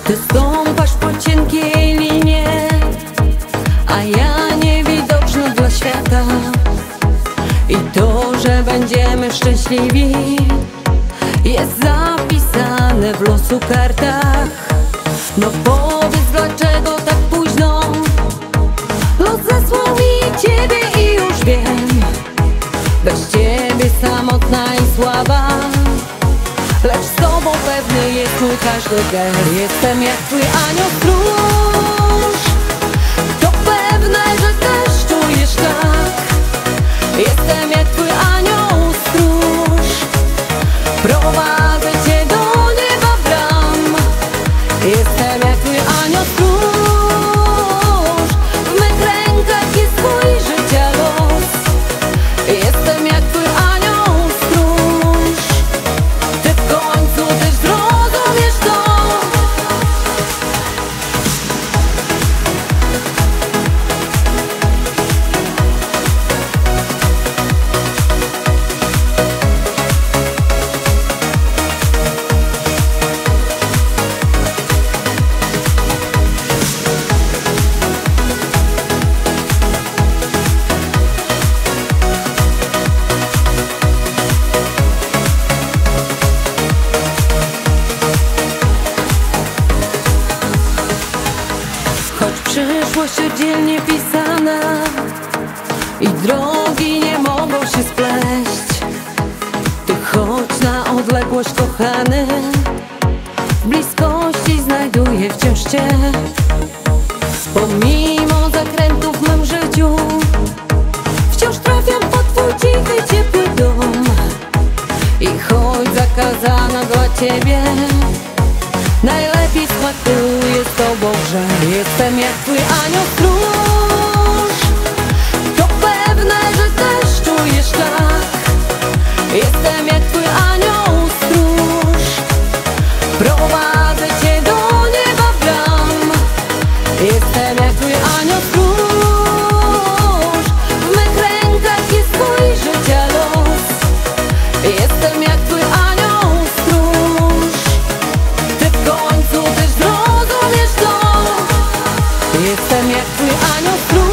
Ty stąpasz po cienkiej linie, a ja niewidoczna dla świata. I to, że będziemy szczęśliwi, jest zapisane w losu kartach. No powiedz, dlaczego tak późno los zesłał mi ciebie i już wiem. Bez ciebie samotna i słaba, lecz z tobą pewny jest mój każdy gest. Jestem jak twój anioł stróż, to pewne, że też czujesz tak. Jestem jak twój anioł stróż, prowadzę cię do nieba bram. Jestem jak twój anioł stróż, w mych rękach jest twój życia los. Jestem jak twój anioł stróż, ty w końcu też zrozumiesz to. Choć przyszłość oddzielnie pisana i drogi nie mogą się spleść, ty chodź na odległość, kochany, w bliskości znajduję wciąż cię. Pomimo zakrętów w mym życiu, wciąż trafiam pod twój cichy, ciepły dom. I choć zakazana dla ciebie, najlepiej smakuje z tobą grzech. Jestem jak twój anioł stróż, to pewne, że też czujesz tak. Jestem jak twój anioł stróż, prowadzę cię do nieba bram. Jestem jak twój anioł stróż, w mych rękach jest twój życia los. Jestem jak twój anioł stróż, ty w końcu też zrozumiesz to. Jestem jak twój anioł stróż.